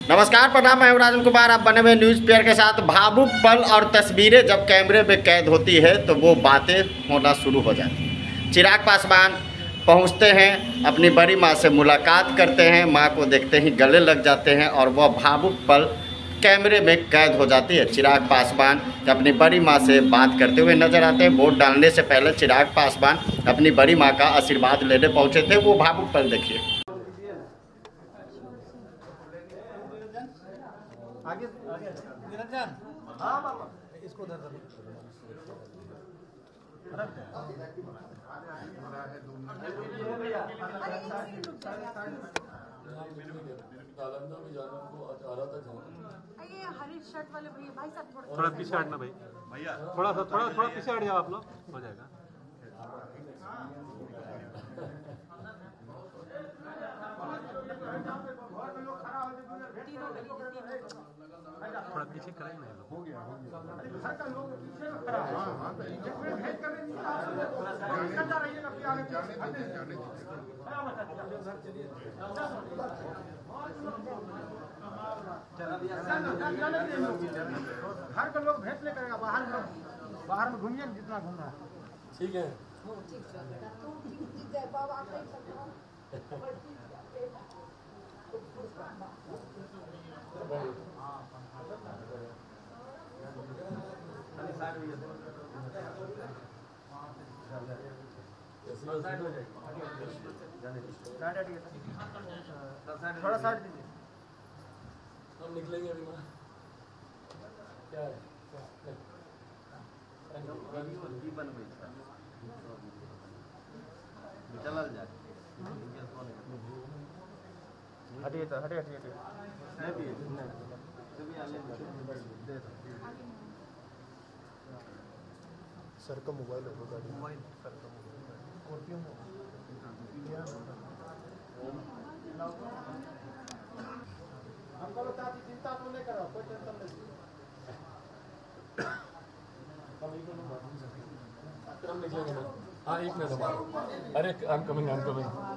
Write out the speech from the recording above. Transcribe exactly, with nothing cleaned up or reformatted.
नमस्कार, प्रणाम। मैं राजन कुमार। आप बने हुए न्यूज़ पेयर के साथ। भावुक पल और तस्वीरें जब कैमरे में कैद होती है तो वो बातें होना शुरू हो जाती हैं। चिराग पासवान पहुंचते हैं, अपनी बड़ी माँ से मुलाकात करते हैं, माँ को देखते ही गले लग जाते हैं और वह भावुक पल कैमरे में कैद हो जाती है। चिराग पासवान अपनी बड़ी माँ से बात करते हुए नजर आते हैं। वोट डालने से पहले चिराग पासवान अपनी बड़ी माँ का आशीर्वाद लेने पहुँचे थे। वो भावुक पल देखिए। आगे निरंजन, हाँ मामा, इसको उधर करो। नालंदा में जाना को अठारह तक है। ये हरी शर्ट वाले भैया, भाई साहब थोड़ा थोड़ा पीछे हटना भाई, भैया थोड़ा सा थोड़ा थोड़ा पीछे हट जाओ आप लोग, हो जाएगा। थोड़ा पीछे कराई ना, हो गया हो गया। घर के लोग भेंट नहीं करेगा, बाहर में बाहर में घूमिए जितना घूमना है। ठीक है। थोड़ा साइड दीजिए। हम निकलेंगे अभी माँ। क्या है? हटिए तो हटिए हटिए हटिए। सर का मोबाइल होगा, मोबाइल सर का मोबाइल हमको चाची चिंता तो नहीं करो, कोई टेंशन नहीं। हम निकलेंगे ना। हाँ एक मिनट हमारा। अरे I am coming I am coming